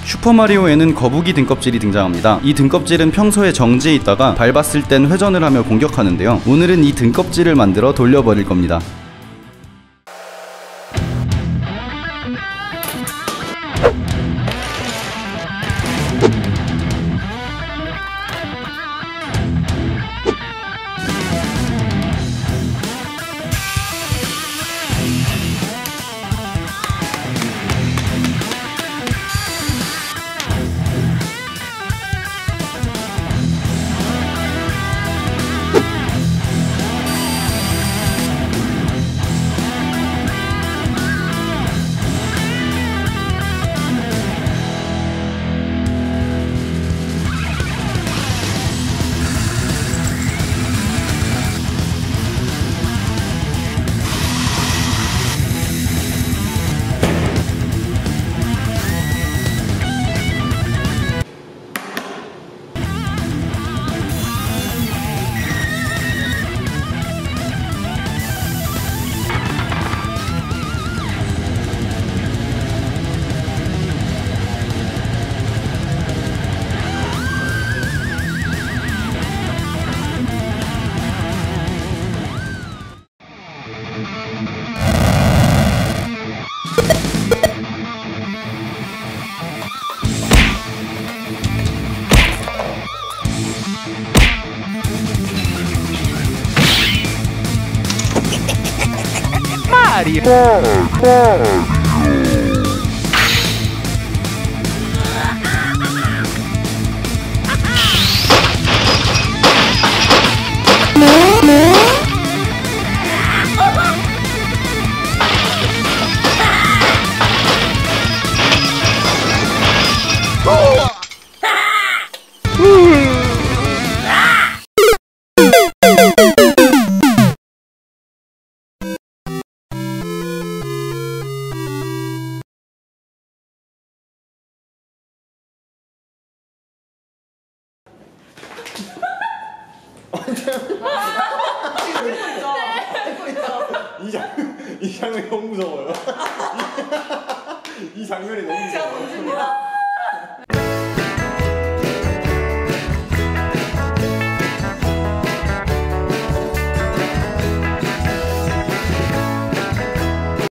슈퍼마리오에는 거북이 등껍질이 등장합니다. 이 등껍질은 평소에 정지해 있다가 밟았을 땐 회전을 하며 공격하는데요. 오늘은 이 등껍질을 만들어 돌려버릴 겁니다. 이 장면이 너무 무서워요. 이 장면이 너무 무서워요.